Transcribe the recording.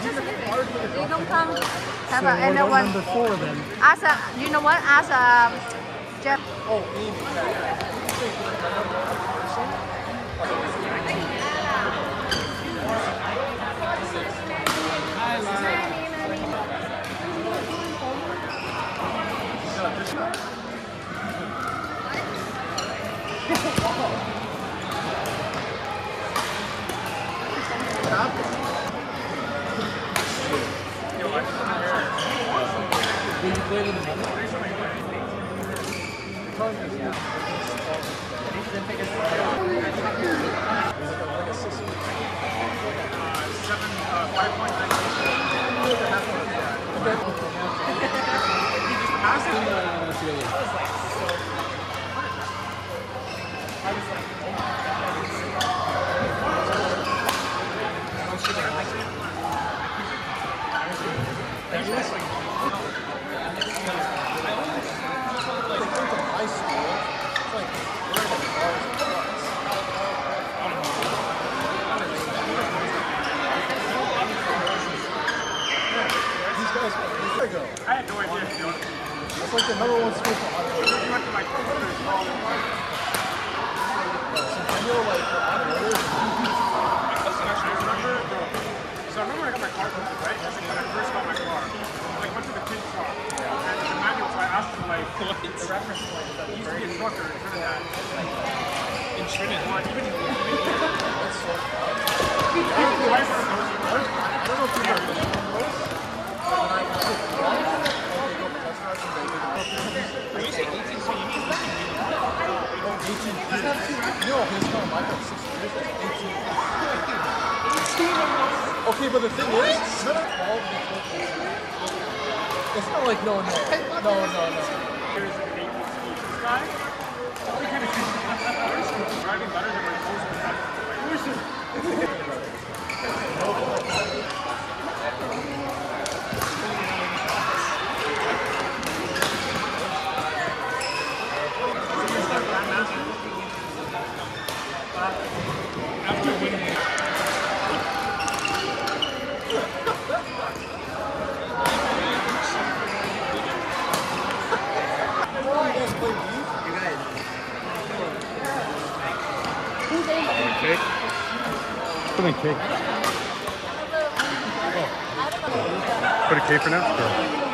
You don't come. Have So and what one. number 4 then? Ask you know what? Ask Jeff. Oh, Amy. I had no idea. That's like the number 1 school for auto. You went to my sister's college. So I remember I got my car printed, right? That's like when I first got my car. Like went to the kid's shop. And the manual, so I asked him like the reference point. He used to be a trucker in Trinidad. In Trinidad? Well, even that's so I don't know if you remember. When you say 18, so you mean 18 years? 18 years. No, his car might have 6 years. That's 18. Okay, but the thing is, it's not like no. There's an 18 speed. This guy, driving better than my after winning. Cake? Put in cake. Oh. Put a cake for now? Yeah.